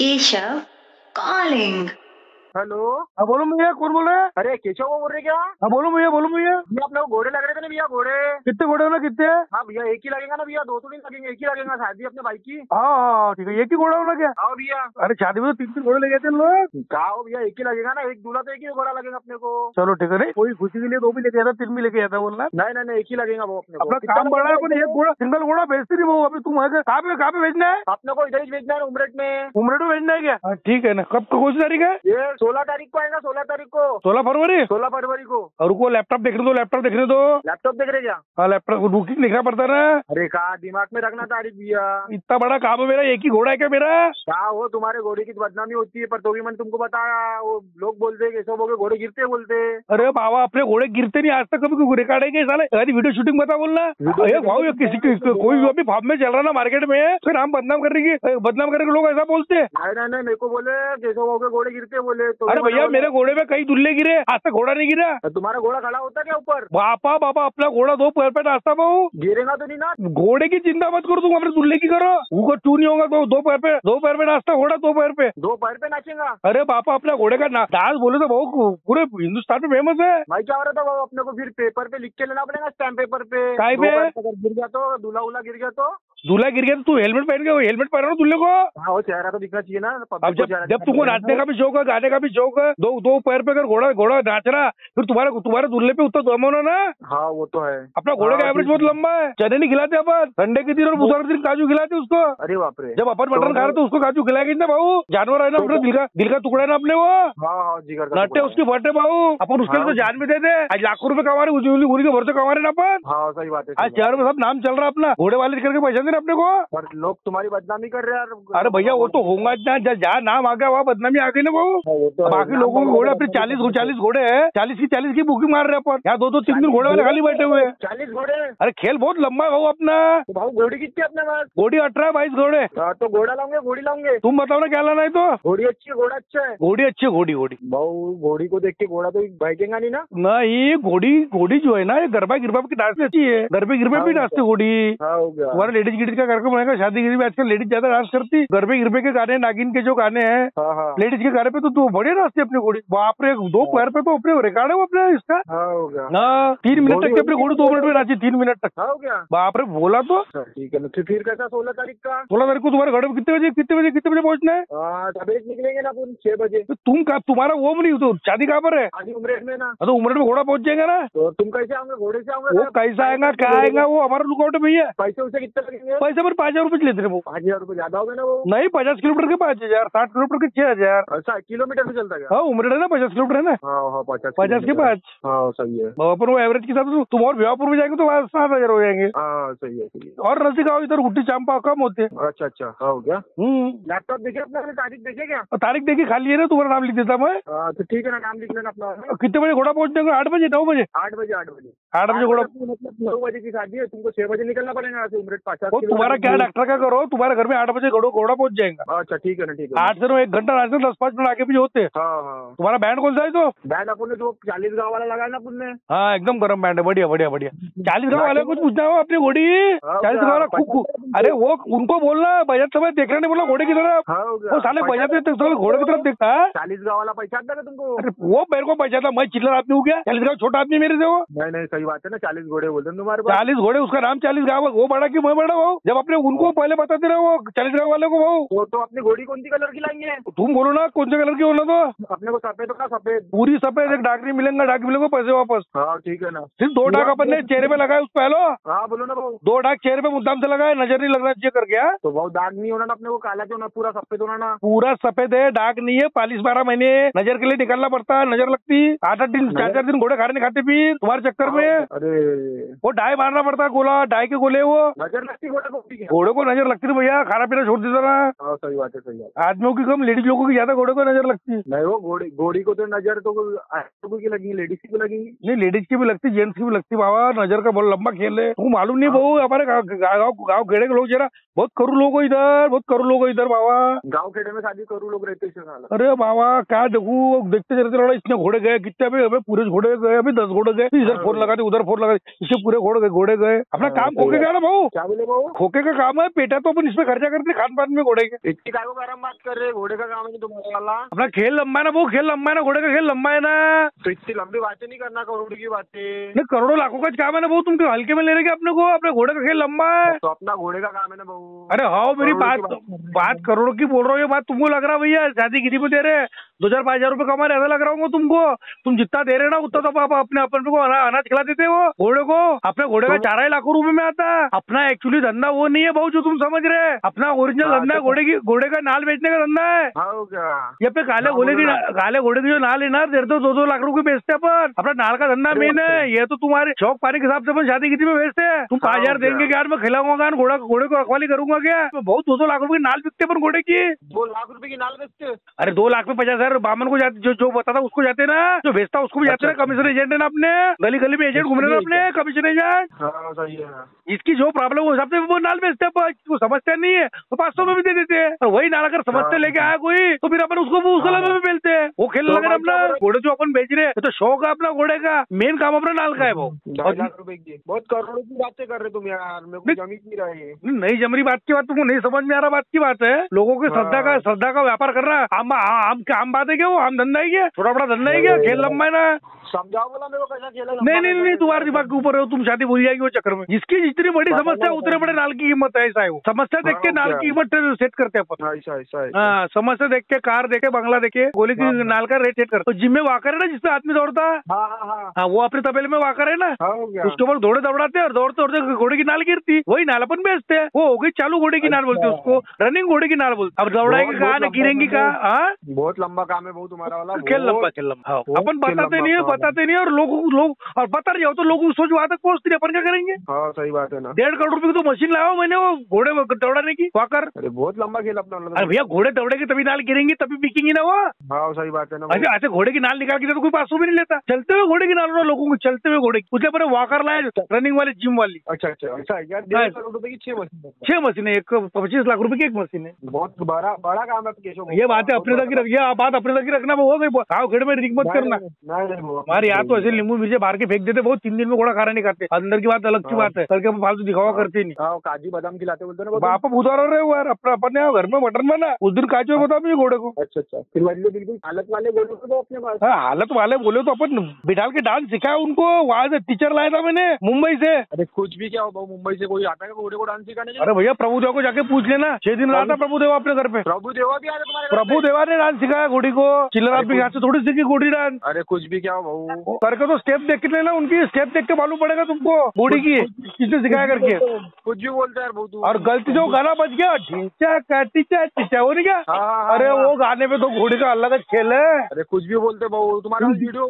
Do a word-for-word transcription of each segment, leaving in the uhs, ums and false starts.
Keshav calling. Hello. हाँ बोलो भैया, कौन बोल रहे हैं? अरे केशव को बोल रहे क्या? हाँ बोलो भैया, बोलो भैया। भैया अपने को घोड़े लग रहे थे ना भैया, घोड़े। कितने घोड़े हो ना, कितने? हाँ भैया एक ही लगेगा ना भैया, दो तो नहीं लगेंगे, एक ही लगेगा शादी अपने भाई की। हाँ हाँ ठीक है, एक ही घोड़ा होना क्या? आओ भैया। अरे शादी में तो तीन तीन घोड़े ले गए थे लोग। कहा हो भैया, एक ही लगेगा ना, एक दूल्हा तो एक ही घोड़ा लगेगा अपने को। चलो ठीक है, नहीं कोई खुशी के लिए दो भी लेके आता, तीन भी लेके आता बोलना। नहीं नहीं नहीं, एक ही लगेगा वो अपने को। अपना कितना काम बड़ा है, अपन लगेगा एक घोड़ा सिंगल घोड़ा बेचती नहीं वो। अभी तुम है कहाँ पे, कहाँ पे बेचना है? अपने को इधर ही भेजना है उमरेट में। उमरेड में बेचना है क्या? हाँ, ठीक है ना। कब कौन सी तारीख है? ये सोलह तारीख को आएगा, सोलह तारीख को। सोलह फरवरी। सोलह फरवरी को। और उनको लैपटॉप देखने दो, लैपटॉप देखने दो। लैपटॉप देख रहे क्या? हाँ लैपटॉप बुकिंग लिखना पड़ता है ना। अरे कहा दिमाग में रखना तारीख भैया। इतना बड़ा काम है मेरा, एक ही घोड़ा है क्या मेरा? क्या हो, तुम्हारे घोड़े की तो बदनामी होती है, पर तो भी मैंने तुमको बताया, वो लोग बोलते हैं केशव के घोड़े गिरते बोलते। अरे बाबा, अपने घोड़े गिरते नहीं आज तक, कभी रिकॉर्ड है क्या साले? अरे वीडियो शूटिंग बता बोलना। अरे भाव किसी की कोई अभी फार्म में चल रहा ना मार्केट में, फिर हम बदनाम करने की बदनाम करने के लोग ऐसा बोलते हैं। नहीं नहीं नहीं, मेरे को बोले केशव के घोड़े गिरते बोले तो। अरे भैया मेरे घोड़े में कई दुल्ले गिरे, आज तक घोड़ा नहीं गिरा। तुम्हारा घोड़ा खड़ा होता क्या ऊपर? बापा बापा, अपना घोड़ा दो पैर पे नाचता भाऊ। गिरेगा तो नहीं ना? घोड़े की चिंता मत करो तुम, अपने दुल्ले की करो। वो टू नहीं होगा तो दो पैर पे, दो पैर पे नाचता घोड़ा, दो पैर पे। दो पैर पे नाचेगा? अरे बापा, अपना घोड़े का डांस बोले तो बहु पूरे हिंदुस्तान में फेमस है भाई। क्या हो रहा था वो, अपने को फिर पेपर पे लिख के लेना पड़ेगा, स्टैम्प पेपर पे। काय पे? अगर गिर गया तो, दूल्हा उल्हा गिर गया तो? दूल्हा गिर गया तो तू हेलमेट पहन के, हेलमेट पहन रहा दुल्ले को। हाँ, वो चेहरा तो दिखना चाहिए ना। अब जब जब तुमको नाचने का भी शौक है, गाने का भी शौक है, दो दो पैर पे अगर घोड़ा घोड़ा नाच रहा, फिर तुम्हारे तुम्हारे दुल्ले पे उतना दम होना ना। हाँ वो तो है। अपना घोड़े का एवरेज बहुत लंबा है। चने नहीं खिलाते अपन, संडे के दिन और बुधवार दिन काजू खिलाते उसको। अरे बाप रे। जब अपन मटन खा रहे तो उसको काजू खिलाएंगे ना भाऊ। जानवर है ना, अपने दिल का दिल का टुकड़ा है ना अपने वो। हाँ हाँ, जिगर का नट्टे उसकी फटे भाऊ, अपन उसके लिए तो जान भी दे दे। आज लाखों रुपए कमा रहे, उजली उरी के भरते कमा रहे ना अपन। हाँ सही बात है। आज शहर में सब नाम चल रहा है अपना, घोड़े वाले करके पैसा दे रहे अपने को। पर लोग तुम्हारी बदनामी कर रहे हैं यार। अरे भैया वो तो होगा ना, जहाँ नाम आ गया वहाँ बदनामी आ गई ना भाऊ। बाकी लोगों के घोड़े अपने चालीस चालीस घोड़े हैं, चालीस की चालीस की बुकिंग मार रहे अपन। यहाँ दो दो तीन तीन घोड़े वाले खाली बैठे हुए हैं। चालीस घोड़े? अरे खेल बहुत लंबा है भाऊ अपना। तो भाऊ घोड़ी कितनी अपने पास? घोड़ी अठारह बाईस घोड़े। हाँ, तो घोड़ा लाऊंगे, घोड़ी लाऊंगे। तुम बताओ ना क्या लाना है तो। घोड़ी अच्छी है, घोड़ा अच्छा है। घोड़ी अच्छी है, घोड़ी घोड़ी भाऊ घोड़ी को देख के घोड़ा तो भड़केगा नहीं ना? नहीं, घोड़ी घोड़ी जो है ना, ये गरबा गिरबा की डांस अच्छी है, गरबे गिरबे भी नाचते घोड़ी। हाँ हो गया। तुम्हारा लेडीज गिडीज का कार्यक्रम रहेगा, शादी गिरी में आजकल लेडीज ज्यादा डांस करती। गरबे गिरबे के गाने, नागिन के जो गाने हैं, हाँ हाँ। लेडीज के गाने पे तो तू बढ़िया नाचती अपनी घोड़ी। बाप रे, दो पैर पे तो अपने रिकॉर्ड है वो अपने इसका। हाँ हो गया। हाँ, तीन मिनट तक के अपनी घोड़ी दो मिनट में नाची, तीन मिनट तक। हाँ हो गया। बाप रे, बोला तो। ठीक है ना, फिर फिर कैसा सोलह तारीख का? सोलह तारीख को तुम्हारे घर में कितने बजे कितने बजे कितने बजे पहुंचना है? हाँ तबेत निकलेंगे ना अपन छह बजे। तो तुम का तुम्हारा वो नहीं तो शादी कहाँ पर है? आदि उमरेठ में ना। तो उमरेठ में घोड़ा पहुंच जाएगा ना। तो तुम कैसे आओगे? घोड़े से आओगे? वो कैसा आएगा, क्या आएगा, वो हमारा लुकआउट है भैया। पैसे उसे कितने लगेंगे? पैसे पर पाँच हजार रूपये लेते वो। पाँच हजार रूपये ज्यादा हो गए ना वो। नहीं, पचास किलोमीटर के पाँच हजार, साठ किलोमीटर के छह हजार। अच्छा, किलोमीटर से चलता क्या? हाँ उमरेठ है ना, पचास किलोमीटर है ना। हाँ हाँ, पचास पचास के पाँच। हाँ सही है। अपन वो एवरेज के साथ तुम और भिवापुर में जाएंगे तो वहाँ सात हजार हो जाएंगे। हाँ सही है सही है। और नजदीक आओ इधर गुट्टी चांपा कम होते। अच्छा अच्छा, हाँ हो गया। हम्म, लैपटॉप देखे अपना, तारीख देखे क्या? और तारीख देखी खाली है ना, तुम्हारा नाम लिख देता मैं। हाँ तो ठीक है ना, नाम लिख लेना अपना। कितने बजे घोड़ा पहुंचने को? आठ बजे नौ बजे? आठ बजे आठ बजे आठ बजे घोड़ा। मतलब नौ बजे की शादी है, तुमको छह बजे निकलना पड़ेगा यहाँ से उमरेठ पचास। वो तुम्हारा क्या डॉक्टर का करो, तुम्हारे घर में आठ बजे घोड़ा घोड़ा पहुंच जाएगा। अच्छा ठीक है ना, ठीक है। आठ से नौ एक घंटा नाचते, दस पाँच मिनट आगे भी होते। हाँ हाँ। तुम्हारा बैंड कौन सा है तो? बैंड अपन ने जो चालीस गाँव वाला लगाया ना अपन ने। हाँ एकदम गर्म बैंड है, बढ़िया बढ़िया बढ़िया। चालीस गाँव वाले कुछ पूछना हो अपनी घोड़ी। चालीस गाँव वाला खूब, अरे वो उनको बोलना बजट समय देखना नहीं, बोला घोड़े की तरफ। वो साले बजट घोड़े की तरफ देखता है। चालीस गाँव वाला पहचानता है तुमको? अरे वो मेरे को पहचानता, मैं चिल्लर आदमी हूँ क्या? चालीस गाँव छोटा आदमी मेरे से वो। नहीं नहीं सही बात है ना, चालीस घोड़े बोलते हैं तुम्हारे पास। चालीस घोड़े, उसका नाम चालीस गाँव, वो बड़ा की मैं बड़ा हो। जब अपने उनको पहले बताते रहे वो चालीस गाँव वाले को भाऊ। तो, तो अपनी घोड़ी कौन सी कलर की लाएंगे? तुम बोलो ना कौन से कलर की होना तो। अपने को सफेद होगा, सफेद पूरी सफेद, एक डाक नहीं मिलेगा, डाक मिलेगा पैसे वापस। हाँ ठीक है ना। सिर्फ दो डाक अपन ने चेहरे पे लगाए उस पहलो। हाँ बोलो ना भाऊ। दो डाक चेहरे पे मुद्दाम से लगाए, नजर नहीं लगना चाहिए करके। हाँ? तो भाऊ दाग नहीं होना ना अपने को, काला क्यों ना, पूरा सफेद होना ना। पूरा सफेद है, डाक नहीं है, पालिश बारह महीने नजर के लिए निकालना पड़ता है, नजर लगती आठ आठ दिन चार चार दिन घोड़े खाने नहीं खाते फिर तुम्हारे चक्कर में। अरे वो डाई मारना पड़ता है, गोला डाई के गोले वो। नजर लगती घोड़े को? ठीक है, घोड़े को नजर लगती है भैया, खाना पीना छोड़ देता ना। हाँ सही बात है, सही बात। आदमियों की कम, लेडीज लोगों की ज्यादा घोड़े को नजर लगती है। उसकी। नहीं वो घोड़ी घोड़ी को तो नजर तो लोगों की लगेगी, लेडीज की भी लगेगी। नहीं लेडीज की भी लगती, जेंट्स की भी लगती बाबा। नजर का बहुत लंबा खेल है, तुमको मालूम नहीं बहू। हमारे गाँव गाँव खेड़े के लोग जरा बहुत करू लोग हो इधर, बहुत करू लोग हो इधर बाबा। गाँव खेड़े में शादी करू लोग रहते हैं। अरे बाबा क्या देखू, देखते चलते लड़ा इतने घोड़े गए कितने, अभी अभी पूरे घोड़े गए, अभी दस घोड़े गए, इधर फोन लगा दी उधर फोन लगा दी, इससे पूरे घोड़े गए घोड़े गए। अपना काम खोके गया ना भाऊ। क्या बोले भाऊ? खोके का काम है, पेटा तो अपन इसमें खर्चा करते खान पान में घोड़े के। इतनी काय को गरम बात कर रहे, घोड़े का काम है तुम्हारा वाला। अपना खेल लंबा है ना वो, खेल लंबा है ना, घोड़े का खेल लंबा है ना। तो इतनी लंबी बातें नहीं करना, करोड़ की बातें नहीं, करोड़ों लाखों का काम है ना वो, तुमको हल्के में ले रहे अपने को। अपने घोड़े का खेल लंबा है तो अपना घोड़े का काम है ना बहू। अरे हाँ मेरी बात बात करोड़ों की बोल रहा हूँ, ये बात तुमको लग रहा है भैया शादी किसी पे दे रहे दो हजार पाँच हजार रुपए कमा रहे, ऐसा लग रहा हूँ तुमको। तुम जितना दे रहे ना उतना तो आप अपने अपने को अनाज खिला देते हो घोड़े को। अपने घोड़े का चार ही लाखों रुपए में आता है। अपना एक्चुअली धंधा वो नहीं है भाऊ जो तुम समझ रहे। अपना ओरिजिनल धंधा घोड़े की घोड़े का नाल बेचने का धंधा है। ये पे काले घोड़े की काले घोड़े की जो नाल है ना, डेढ़ दो दो दो लाख रुपए बेचते अपन। अपना नाल का धंधा मेन है। ये तो तुम्हारे शौक पानी के हिसाब से अपन शादी किसी में बेचते हैं। तुम पाँच हजार देंगे क्या, मैं खिलाऊंगा घोड़ा घोड़े को रखवाली करूंगा क्या? बहुत दो दो लाख रुपए की नाल बिकते अपन घोड़े की। दो लाख रुपए की नाल बेचते? अरे दो लाख में पचास हजार बामन को जाते, जो जो बताता उसको जाते ना, जो बेचता उसको भी जाते ना। कमीशन एजेंट है ना अपने, गली गली में एजेंट घूम रहे ना अपने, कमीशन एजेंट। इसकी जो प्रॉब्लम हो सबसे वो नाल बेचते हैं, वो समस्या नहीं है तो पाँच सौ में भी दे देते हैं। और वही नाल अगर समस्या लेके आया कोई तो फिर अपन उसको उस कलर में भी बेचते हैं। वो खेल लगे अपना घोड़े जो अपन बेच रहे हैं तो शौक है अपना घोड़े का, मेन काम अपना नाल का है वो। लाख रुपए की बहुत करोड़ों की बातें कर रहे तुम यार, मेरे को जमी नहीं रहा है। नहीं जमरी बात की बात तुमको नहीं समझ में आ रहा, बात की बात है। लोगों की श्रद्धा का श्रद्धा का व्यापार कर रहा है। आम आम आम बात है क्या वो? आम धंधा है क्या? छोटा बड़ा धंधा है क्या? खेल लंबा है ना। समझाओ बोला मेरे को कैसा खेल है। नहीं नहीं नहीं तुम्हारे दिमाग के ऊपर है, तुम शादी भूल जाएगी वो चक्कर में। जिसकी जितनी बड़ी समस्या उतने बड़े नाल की कीमत है, ऐसा है वो। समस्या देख के नाल की कीमत सेट करते हैं अपन। ऐसा ऐसा हाँ, समस्या देख के, कार देखे, बंगला देखे, गोली की नाल का रेट सेट करते। तो जिम में वाकर है ना जिसपे आदमी दौड़ता है, हाँ वो अपने तबेले में वाकर है ना, उसके ऊपर दौड़े दौड़ाते हैं और दौड़ते दौड़ते घोड़े की नाल गिरती, वही नाल अपन बेचते हैं। वो हो गई चालू घोड़े की नाल बोलते हैं उसको, रनिंग घोड़े की नाल बोलते। अब दौड़ाएंगे कहा ना, गिरेंगी कहा। बहुत लंबा काम है बहुत तुम्हारा वाला। खेल लंबा खेल लंबा अपन बताते नहीं है, बताते नहीं है। और लोग लोग और बता रहे हो तो लोग सोच वहां तक पहुंचते नहीं, अपन क्या करेंगे? हाँ सही बात है ना। डेढ़ करोड़ रुपए की तो मशीन लाया मैंने वो घोड़े दौड़ाने की वाकर। अरे बहुत लंबा खेल अपना। अरे भैया घोड़े दौड़ेंगे तभी नाल गिरेंगी, तभी बिकेंगी ना वो। हाँ सही बात है ना। अच्छा ऐसे घोड़े की नाल निकाल के तो कोई पास भी नहीं लेता। चलते हुए घोड़े की नाल लोगों को, चलते हुए घोड़े उसके पर वाकर लाए रनिंग वाली, जिम वाली। अच्छा अच्छा ऐसा है क्या? डेढ़ करोड़ रुपए की छह मशीन छह मशीन है, एक पच्चीस लाख रुपए की एक मशीन है। बहुत बड़ा बड़ा काम है केशव। ये बात है अपने तक ही रखिए, बात अपने तक ही रखना। वो गाँव खेड़े में रिक मत करना। हमारे यहाँ तो ऐसे नींबू मिर्चे बाहर के फेंक देते, बहुत तीन दिन में घोड़ा खाना नहीं खाते। अंदर की बात अलग की बात है, करके फालतू दिखावा करते नहीं। काजू बादाम खिलाते बोलते ना बापा बुधवार रहे हुआ अपन अपने यहाँ घर में मटन बना, उस दिन काजू बादाम ही घोड़े को। अच्छा अच्छा फिर बिल्कुल हालत वाले बोलो तो अपने पास। हाँ हालत वाले बोले तो अपन बिठाल के डांस सिखाया उनको। वहाँ से टीचर लाया था मैंने मुंबई से। अरे कुछ भी क्या हो, मुंबई से कोई आता है घोड़े को डांस सिखाने? अरे भैया प्रभुदेवा को जाके पूछ लेना, छह दिन रहा था प्रभुदेवा अपने घर पे। प्रभुदेवा भी आया तुम्हारे? प्रभुदेवा ने डांस सिखाया घोड़ी को। चिल्लर आपके यहाँ से थोड़ी सीखी घोड़ी डांस। अरे कुछ भी क्या हो करके तो स्टेप देख के लेना, उनकी स्टेप देख के मालूम पड़ेगा तुमको घोड़ी की किसने सिखाया करके। कुछ भी बोलता है यार। और गलती जो गाना बज गया ढींचा काटीचा टीचा हो नहीं क्या? अरे वो गाने पे तो घोड़ी का अलग खेल है। अरे कुछ भी बोलते बहु, तुम्हारा वीडियो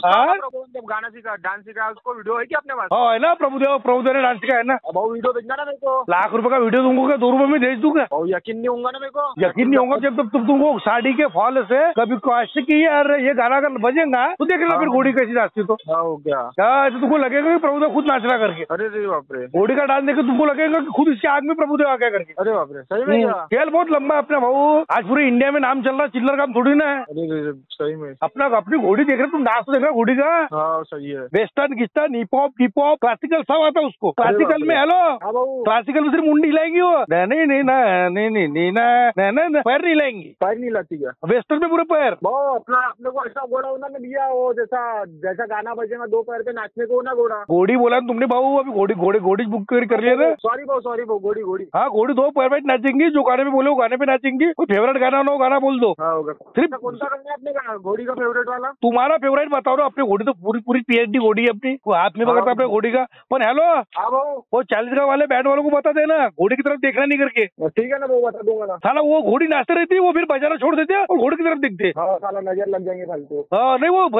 गाना सिखा डांस सिखा उसको वीडियो है क्या अपने पास? हाँ है ना, प्रभुदेव प्रभुदेव ने डांस सिखाया है ना। बहु वीडियो भेजना ना मेरे को। लाख रुपए का वीडियो तुमको क्या दो रुपए में भेज दूंगा? यकीन नहीं होगा ना मेरे को। यकीन नहीं होगा जब तक तुम तुमको साड़ी के फॉल से कभी काशी की यार ये गाना अगर बजेगा तो देख लेना फिर घोड़ी कैसी नाचती। तो क्या क्या तुमको लगेगा कि प्रभुदेव खुद नाच रहा करके? अरे बाप रे, घोड़ी का डांस देखे तुमको लगेगा कि खुद इसके आदमी प्रभुदेव आ गया करके। अरे बाप रे सही में खेल बहुत लंबा है अपना भाऊ। आज पूरे इंडिया में नाम चल रहा, चिल्लर काम थोड़ी ना है। अरे सही में अपना अपनी घोड़ी देख रहे तुम, डांस तो देख रहे घोड़ी का। हाँ सही है। वेस्टर्न गिस्टर्न hip hop hip hop classical सब आता है उसको। क्लासिकल में हेलो क्लासिकल में सिर्फ मुंडी हिलाएंगी वो, नहीं नहीं नहीं नहीं नहीं पैर नहीं हिलाएंगी। पैर नहीं हिलाती क्या? वेस्टर्न में पूरे पैर। अपना अपने को ऐसा घोड़ा उन्होंने दिया वो जैसा जैसा गाना बजेगा दो पैर पे नाचने को ना घोड़ा। घोड़ी बोला तुमने भाऊ, अभी घोड़ी घोड़ी घोड़ी बुक कर लिया था। सॉरी भाऊ सॉरी भाऊ घोड़ी घोड़ी। हाँ घोड़ी दो पैर पे नाचेंगी, जो गाने में बोले वो गाने पे नाचेंगी। कोई फेवरेट गाना ना हो गाना बोल दो। सिर्फ कौन सा गाना अपने का घोड़ी का फेवरेट वाला? तुम्हारा फेवरेट बताओ ना। अपनी घोड़ी तो पूरी पूरी पीएचडी घोड़ी है अपनी, वो हाथ में पकड़ता अपने घोड़ी का। पर हेलो वो चालीस का वाले बैट वालों को बता देना घोड़ी की तरफ देखना नहीं करके। ठीक है ना वो बता दूंगा ना। साला वो घोड़ी नाचते रहती है, वो फिर बजाना छोड़ देते हैं और घोड़ी की तरफ देखते हैं। साला नजर लग जाएंगे फालतू। हाँ नहीं वो बजाना छोड़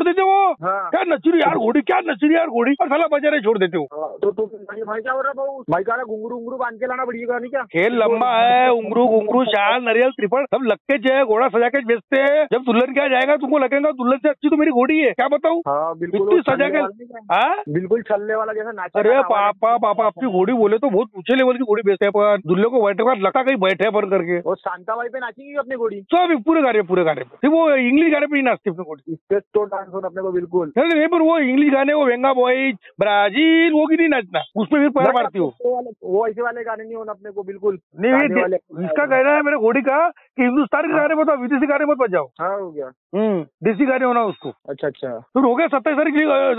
देते हो। हाँ। क्या नचरी यार घोड़ी, क्या नचरी यार घोड़ी, और साला बाजारे छोड़ देते हो। हाँ, तो तुम भाई क्या हो रहा है भाऊ? भाई का घुंगरू उंगरू बांध के लाना पड़ेगा नहीं क्या? खेल लंबा है, उंगरू घुंगरू शाल नरियल त्रिपल सब लग के है, घोड़ा सजा के बेचते हैं। जब दुल्हन क्या जाएगा तुमको लगेगा दुल्हन से अच्छी तो मेरी घोड़ी है, क्या बताऊँ। हाँ बिल्कुल इतनी सजा के, हाँ बिल्कुल छल्ले वाला जैसा नाचे। अरे पापा पापा आपकी घोड़ी बोले तो बहुत ऊंचे लेवल की घोड़ी बेचते हैं, पर दुल्हे को बैठे बाद लगता कहीं बैठे अपन करके। वो शांताबाई पे नाचेगी अपनी घोड़ी सब पूरे गाने पूरे गाने पे, सिर्फ वो इंग्लिश गाने पे ही नाचती अपनी घोड़ी। इसके तो डांस होना अपने को बिल्कुल नहीं नहीं, पर वो इंग्लिश गाने, वो वेंगा बॉयज ब्राजील वो की नहीं नाचना, उसमें फिर पैर मारती हो। वो ऐसे वाले गाने नहीं होना अपने को बिल्कुल। नहीं ये इसका कहना है मेरे घोड़ी का कि हिंदुस्तान के गाने बताओ, विदेशी गाने मत बजाओ। हाँ हो गया। हम्म देसी गाने होना उसको। अच्छा अच्छा फिर हो गया सत्ताईस तारीख,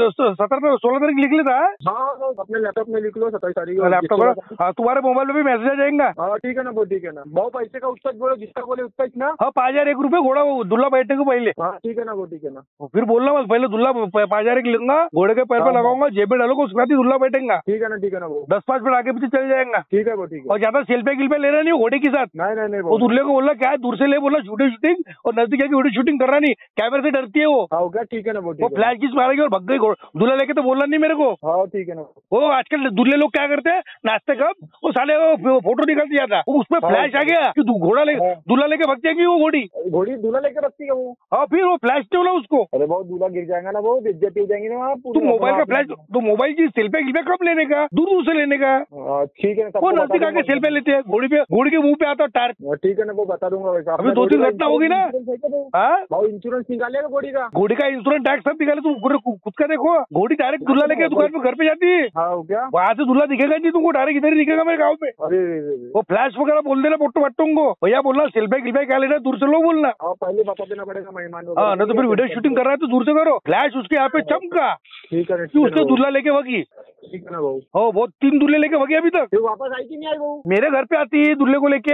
सत्रह सोलह तारीख लिख लेता है। हाँ तो अपने लैपटॉप में लिख लो सत्ताईस तारीख लैपटॉप हाँ, तुम्हारे मोबाइल में भी मैसेज आ जाएगा। हाँ ठीक है ना, वो ठीक है ना। बहुत पैसे का उतना बोलो, जितना बोले उतना ही ना। हाँ पाँच हजार एक रुपये घोड़ा दुल्ला बैठने को पहले। हाँ ठीक है ना, वो ठीक है ना। फिर बोलना बस पहले दुल्ला पाँच हजार एक लूंगा, घोड़े के पैर पे लगाऊंगा, जेब में डालूंगा, उसके बाद ही दुल्ला बैठेगा। ठीक है ना, ठीक है ना। वो दस पाँच मिनट आगे पीछे चल जाएगा। ठीक है वो ठीक है। और ज्यादा सेल्फी गिल्फे लेना नहीं घोड़े के साथ। नहीं नहीं नहीं वो दुल्ले को बोला क्या है, दूर से ले बोला शूटिंग शूटिंग, और नजदीक आके वीडियो शूटिंग कर रहा नहीं, कैमरे से डरती है वो। हाँ क्या, ठीक है ना। वो वो फ्लैश किस मारेगी और भग गई दूल्हा लेके, तो बोलना नहीं मेरे को। हाँ ठीक है ना। वो आजकल दूल्हे लोग क्या करते हैं, नाचते कब वो साले वो फोटो निकल दिया था, उसमें फ्लैश आ गया कि घोड़ा ले दूल्हा लेके भग जाएगी वो घोड़ी। घोड़ी दूल्हा लेके रखती है वो। हाँ फिर वो फ्लैश नहीं बोला उसको। अरे बहुत दूल्हा गिर जाएगा ना, वो इज्जत हो जाएंगी ना वहाँ। तुम मोबाइल का फ्लैश, तो मोबाइल की सेल्फी गिल्फे कब लेने का, दूर दूर से लेने का। ठीक है ना। वो नजदीक आके सेल्फी लेते हैं, घोड़ी पे घोड़ी के मुंह पे आता टार। ठीक है ना, वो बता दूंगा वैसा। अभी दो तीन घटना होगी ना। भाव इंश्योरेंस निकालेगा घोड़ी का। घोड़ी का इंश्योरेंस टैक्स सब निकाले, तुम खुद का देखो। घोड़ी डायरेक्ट दूल्हा लेके दुकान पे घर पे जाती है। हाँ क्या, वहाँ से दूल्हा दिखेगा नहीं तुमको, डायरेक्ट इधर ही दिखेगा मेरे गाँव में। अरे वो फ्लैश वगैरह बोल देना फोटो वट्टों को, भैया बोलना सेल्फी गिल्फे क्या लेना, दूर से लोग बोलना। पहले बता देना पड़ेगा मेहमान। हाँ नहीं तो फिर वीडियो शूटिंग कर रहा है तो दूर से करो। फ्लैश उसके यहाँ पे चमका ठीक है, उसने दूल्हा लेके भगी। ठीक है ना बहू। हो बहुत तीन दूल्हे लेके भगी अभी तक। फिर वापस आई कि नहीं आई बहू? मेरे घर पे आती है दूल्हे को लेके,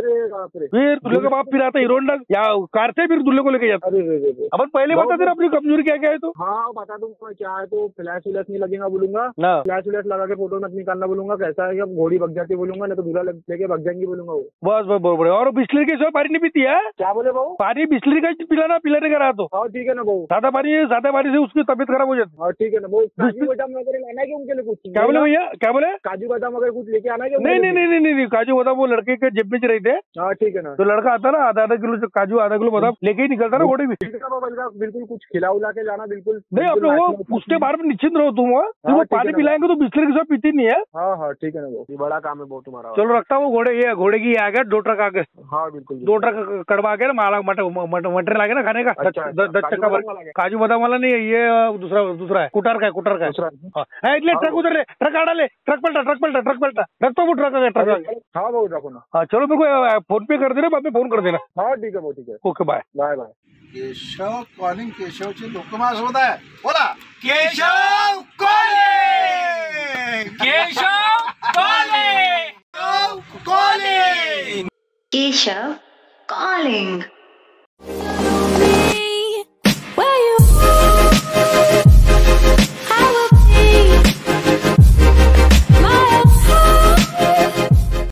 फिर दूल्हे का बाप फिर आता हीरो होंडा या कार से, फिर दूल्हे को लेके जाता। अरे अपन पहले बता दे अपनी कमजोरी क्या क्या है। तो हाँ बता दूंगा क्या है। तो फ्लैश व्लैश नहीं लगेगा बोलूंगा, ना फ्लैश व्लैश लगा के फोटो मत निकालना बोलूंगा। कैसा है, अब घोड़ी भग जाती बोलूंगा, नहीं तो दूल्हा लेके भग जाएंगी बोलूंगा वो। बस बस बरोबर। और बिस्लरी के साथ पानी नहीं पीती है। क्या बोले बहू? पानी बिस्लरी का पिलाना, पिलाने का रहा तो। हाँ ठीक है ना बहू। सादा पानी, सादा पानी से उसकी तबीयत खराब हो जाती है। हाँ ठीक है ना। वो काजू बादाम वगैरह लाना है कि उनके लिए कुछ? क्या बोले भैया, क्या बोले? काजू बादाम वगैरह कुछ लेके आना है? नहीं नहीं नहीं नहीं नहीं, काजू बादाम वो लड़के के जेब में रहते हैं। हाँ ठीक है ना। तो लड़का आता ना आधा आधा किलो काजू, आधा किलो बादाम लेके ही निकलता ना घोड़ी भी। बिल्कुल कुछ खिला उला के जाना बिल्कुल। नहीं अपने वो उसके बारे में निश्चिंत रहो तुम। वो पानी पिलाएंगे तो बिस्लरी के साथ पीती नहीं है। हाँ हाँ ठीक है ना। वो बड़ा काम है बहुत तुम्हारा। चलो रखता हूँ। घोड़े ये घोड़े की आ गया दो ट्रक आ गए। हाँ बिल्कुल। दो ट्रक कड़वा के ना माला मटेरियल आ गया ना खाने का। दस चक्का भर काजू बादाम वाला नहीं है ये, दूसरा दूसरा है, कुटर का है, कुटर का है। इतने ट्रक उधर ले, ट्रक आड़ा ले, ट्रक पलटा, ट्रक पलटा, ट्रक पलटा, रख तो वो ट्रक आ गया, ट्रक आ गया। हाँ वो रखो ना। हाँ चलो मेरे को फोन पे कर देना, बाद में फोन कर देना। हाँ ठीक है वो ठीक है। Okay bye bye bye. Keshav calling केशवचे लोकमास होत आहे. बोला Keshav calling Keshav calling Keshav calling.